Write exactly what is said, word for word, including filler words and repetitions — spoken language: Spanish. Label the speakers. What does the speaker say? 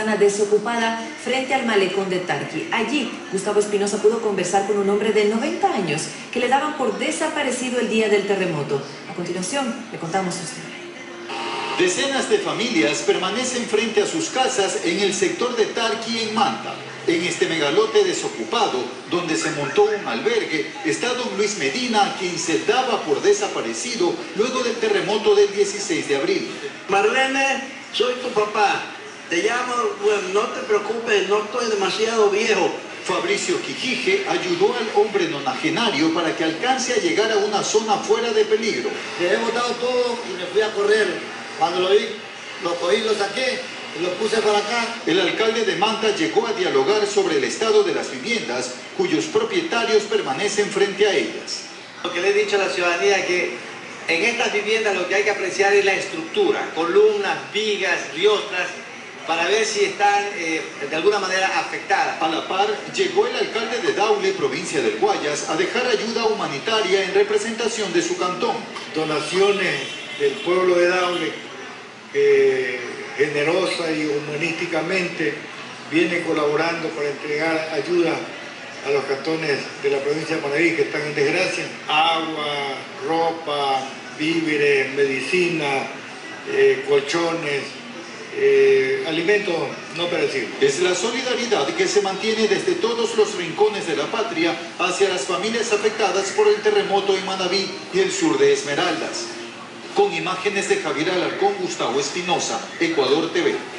Speaker 1: manzana desocupada frente al malecón de Tarqui. Allí, Gustavo Espinosa pudo conversar con un hombre de noventa años que le daban por desaparecido el día del terremoto. A continuación, le contamos su historia.
Speaker 2: Decenas de familias permanecen frente a sus casas en el sector de Tarqui, en Manta. En este megalote desocupado, donde se montó un albergue, está don Luis Medina, a quien se daba por desaparecido luego del terremoto del dieciséis de abril.
Speaker 3: Marlene, soy tu papá. Te llamo, bueno, no te preocupes, no estoy demasiado viejo.
Speaker 2: Fabricio Quijije ayudó al hombre nonagenario para que alcance a llegar a una zona fuera de peligro.
Speaker 4: Le he botado todo y me fui a correr. Cuando lo vi, lo cogí, lo saqué y lo puse para acá.
Speaker 2: El alcalde de Manta llegó a dialogar sobre el estado de las viviendas, cuyos propietarios permanecen frente a ellas.
Speaker 5: Lo que le he dicho a la ciudadanía es que en estas viviendas lo que hay que apreciar es la estructura, columnas, vigas, riostras, para ver si están eh, de alguna manera afectadas.
Speaker 2: A la par, llegó el alcalde de Daule, provincia del Guayas, a dejar ayuda humanitaria en representación de su cantón.
Speaker 6: Donaciones del pueblo de Daule, que generosa y humanísticamente viene colaborando para entregar ayuda a los cantones de la provincia de Manaví que están en desgracia. Agua, ropa, víveres, medicina, eh, colchones, eh, alimentos no perecibles.
Speaker 2: Es la solidaridad que se mantiene desde todos los rincones de la patria hacia las familias afectadas por el terremoto en Manaví y el sur de Esmeraldas. Con imágenes de Javier Alarcón, Gustavo Espinosa, Ecuador T V.